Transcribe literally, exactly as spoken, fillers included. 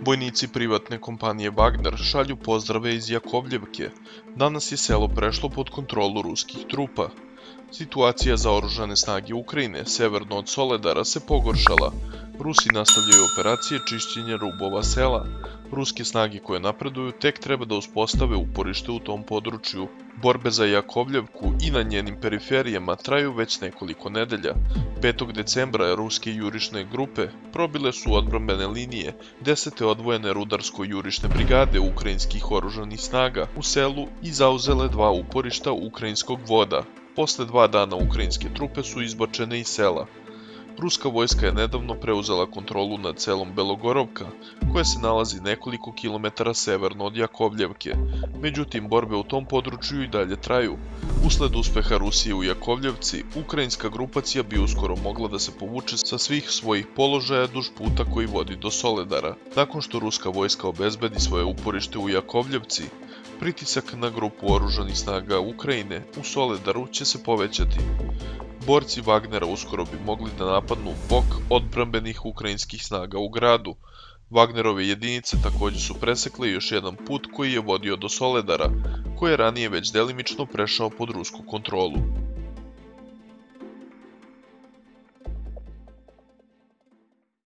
Vojnici privatne kompanije Wagner šalju pozdrave iz Jakovljevke. Danas je selo prešlo pod kontrolu ruskih trupa. Situacija za oružane snage Ukrajine severno od Soledara se pogoršala. Rusi nastavljaju operacije čišćenja rubova sela. Ruske snage koje napreduju tek treba da uspostave uporište u tom području. Borbe za Jakovljevku i na njenim periferijama traju već nekoliko nedelja. petog decembra ruske jurišne grupe probile su odbrambene linije desete odvojene rudarsko-jurišne brigade ukrajinskih oružanih snaga u selu i zauzele dva uporišta ukrajinskog voda. Posle dva dana ukrajinske trupe su izbačene iz sela. Ruska vojska je nedavno preuzela kontrolu nad selom Belogorovka, koje se nalazi nekoliko kilometara severno od Jakovljevke. Međutim, borbe u tom području i dalje traju. Usled uspeha Rusije u Jakovljevci, ukrajinska grupacija bi uskoro mogla da se povuče sa svih svojih položaja duž puta koji vodi do Soledara. Nakon što ruska vojska obezbedi svoje uporište u Jakovljevci, pritisak na grupu oružanih snaga Ukrajine u Soledaru će se povećati. Borci Wagnera uskoro bi mogli da napadnu bok odbrambenih ukrajinskih snaga u gradu. Wagnerove jedinice također su presekle još jedan put koji je vodio do Soledara, koji je ranije već delimično prešao pod rusku kontrolu.